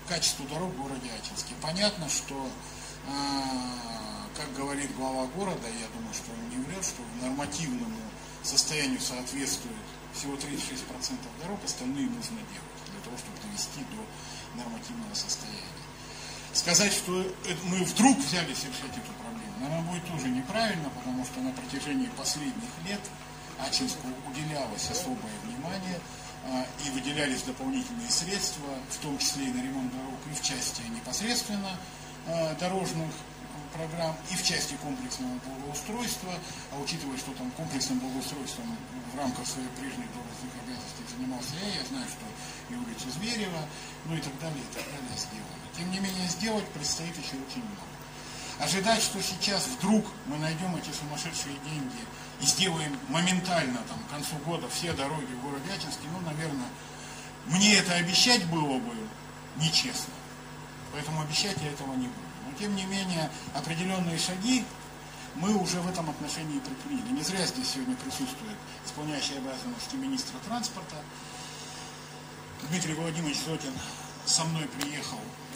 качеству дорог в городе Ачинске. Понятно, что, как говорит глава города, я думаю, что он не врет, что нормативному состоянию соответствует всего 36% дорог, остальные нужно делать для того, чтобы довести до нормативного состояния. Сказать, что мы вдруг взялись решать эту проблему, наверное, будет тоже неправильно, потому что на протяжении последних лет Ачинску уделялось особое внимание и выделялись дополнительные средства, в том числе и на ремонт дорог, и в части непосредственно дорожных программ, и в части комплексного благоустройства, а учитывая, что там комплексным благоустройством в рамках своих прежних должностных обязанностей занимался я знаю, что и улицу Зверева, ну и так далее сделано. Тем не менее, сделать предстоит еще очень много. Ожидать, что сейчас вдруг мы найдем эти сумасшедшие деньги и сделаем моментально там, к концу года все дороги в городе Ачинске, ну, наверное, мне это обещать было бы нечестно. Поэтому обещать я этого не буду. Но, тем не менее, определенные шаги мы уже в этом отношении предприняли. Не зря здесь сегодня присутствует исполняющий обязанности министра транспорта. Дмитрий Владимирович Зотин со мной приехал